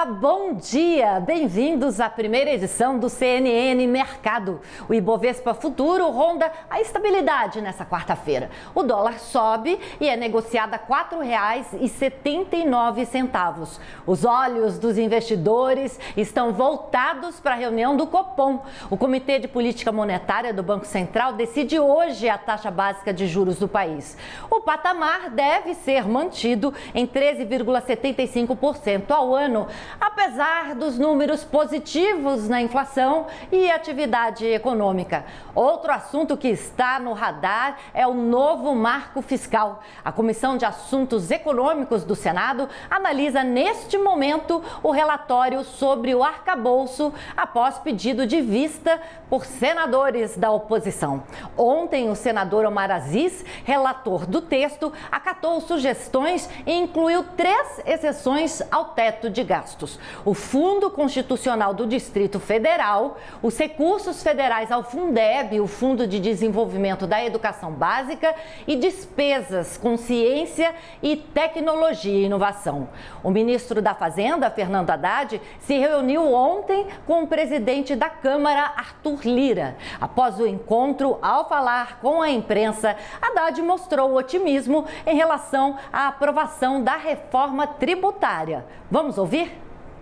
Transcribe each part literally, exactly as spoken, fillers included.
bom dia! Bem-vindos à primeira edição do C N N Mercado. O Ibovespa Futuro ronda a estabilidade nessa quarta-feira. O dólar sobe e é negociado a quatro reais e setenta e nove centavos. Os olhos dos investidores estão voltados para a reunião do Copom. O Comitê de Política Monetária do Banco Central decide hoje a taxa básica de juros do país. O patamar deve ser mantido em treze vírgula setenta e cinco por cento ao ano, apesar dos números positivos na inflação e atividade econômica. Outro assunto que está no radar é o novo marco fiscal. A Comissão de Assuntos Econômicos do Senado analisa neste momento o relatório sobre o arcabouço após pedido de vista por senadores da oposição. Ontem, o senador Omar Aziz, relator do texto, acatou sugestões e incluiu três exceções ao teto de gastos: o Fundo Constitucional do Distrito Federal, os recursos federais ao Fundeb, o Fundo de Desenvolvimento da Educação Básica, e despesas com ciência e tecnologia e inovação. O ministro da Fazenda, Fernando Haddad, se reuniu ontem com o presidente da Câmara, Arthur Lira. Após o encontro, ao falar com a imprensa, Haddad mostrou otimismo em relação à aprovação da reforma tributária. Vamos ouvir?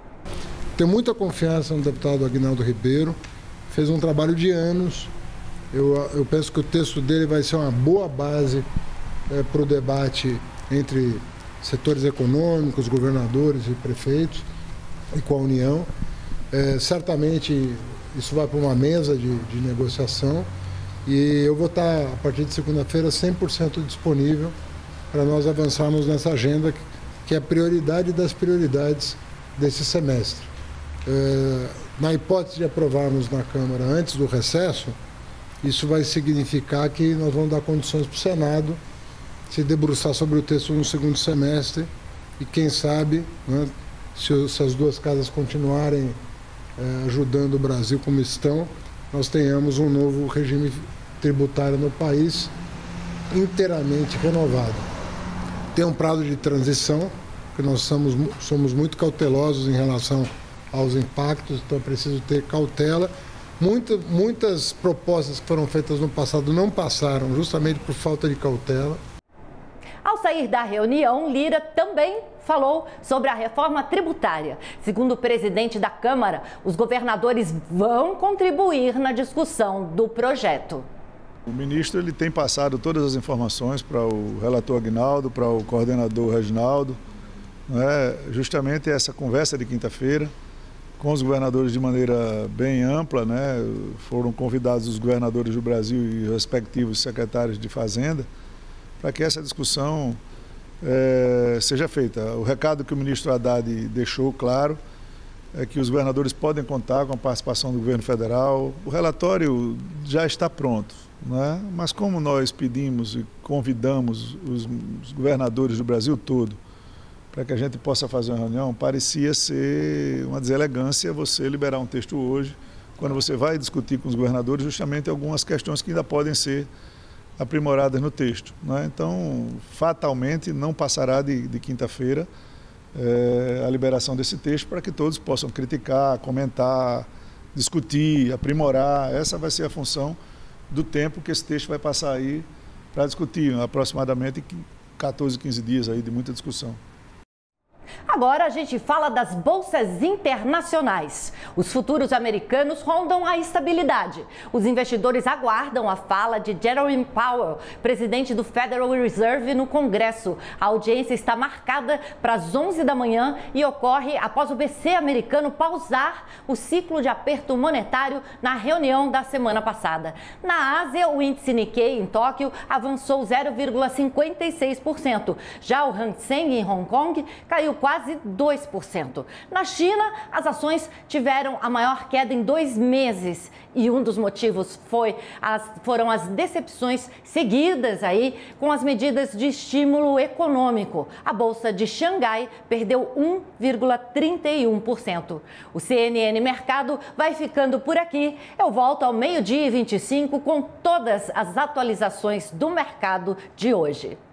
Tenho muita confiança no deputado Aguinaldo Ribeiro, fez um trabalho de anos. Eu, eu penso que o texto dele vai ser uma boa base é, para o debate entre setores econômicos, governadores e prefeitos e com a União. É, certamente isso vai para uma mesa de, de negociação e eu vou estar, a partir de segunda-feira, cem por cento disponível para nós avançarmos nessa agenda que, que é a prioridade das prioridades desse semestre. É, na hipótese de aprovarmos na Câmara antes do recesso, isso vai significar que nós vamos dar condições para o Senado se debruçar sobre o texto no segundo semestre e, quem sabe, né, se, se as duas casas continuarem é, ajudando o Brasil como estão, nós tenhamos um novo regime tributário no país inteiramente renovado. Tem um prazo de transição, que nós somos, somos muito cautelosos em relação aos impactos, então é preciso ter cautela. Muita, muitas propostas que foram feitas no passado não passaram, justamente por falta de cautela. Ao sair da reunião, Lira também falou sobre a reforma tributária. Segundo o presidente da Câmara, os governadores vão contribuir na discussão do projeto. O ministro ele tem passado todas as informações para o relator Aguinaldo, para o coordenador Reginaldo. É, justamente essa conversa de quinta-feira com os governadores de maneira bem ampla, né? Foram convidados os governadores do Brasil e os respectivos secretários de Fazenda para que essa discussão é, seja feita. O recado que o ministro Haddad deixou claro é que os governadores podem contar com a participação do governo federal. O relatório já está pronto, né? Mas como nós pedimos e convidamos os, os governadores do Brasil todo para que a gente possa fazer uma reunião, parecia ser uma deselegância você liberar um texto hoje, quando você vai discutir com os governadores justamente algumas questões que ainda podem ser aprimoradas no texto, né? Então, fatalmente, não passará de, de quinta-feira é, a liberação desse texto para que todos possam criticar, comentar, discutir, aprimorar. Essa vai ser a função do tempo que esse texto vai passar aí para discutir, aproximadamente quatorze, quinze dias aí de muita discussão. Agora a gente fala das bolsas internacionais. Os futuros americanos rondam a estabilidade. Os investidores aguardam a fala de Jerome Powell, presidente do Federal Reserve, no Congresso. A audiência está marcada para as onze da manhã e ocorre após o B C americano pausar o ciclo de aperto monetário na reunião da semana passada. Na Ásia, o índice Nikkei em Tóquio avançou zero vírgula cinquenta e seis por cento. Já o Hang Seng em Hong Kong caiu quase dois por cento. Na China, as ações tiveram a maior queda em dois meses e um dos motivos foi as, foram as decepções seguidas aí com as medidas de estímulo econômico. A Bolsa de Xangai perdeu um vírgula trinta e um por cento. O C N N Mercado vai ficando por aqui. Eu volto ao meio-dia e vinte e cinco com todas as atualizações do mercado de hoje.